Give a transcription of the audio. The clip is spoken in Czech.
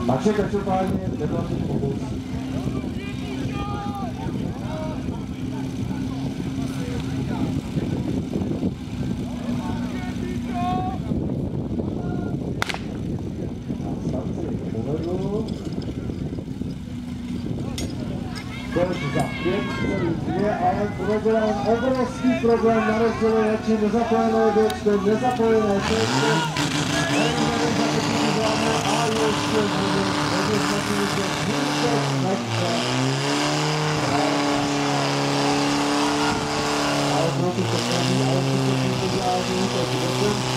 Maček každopádně nebyl pokus. Za 5,2, ale problém, obrovský problém na rozdělovači, nezapojené věčky, nezapojené čeště, a ještě nevyznačili se vůbec nechce. Ale pro ty to neví, ale ty to udělá, že to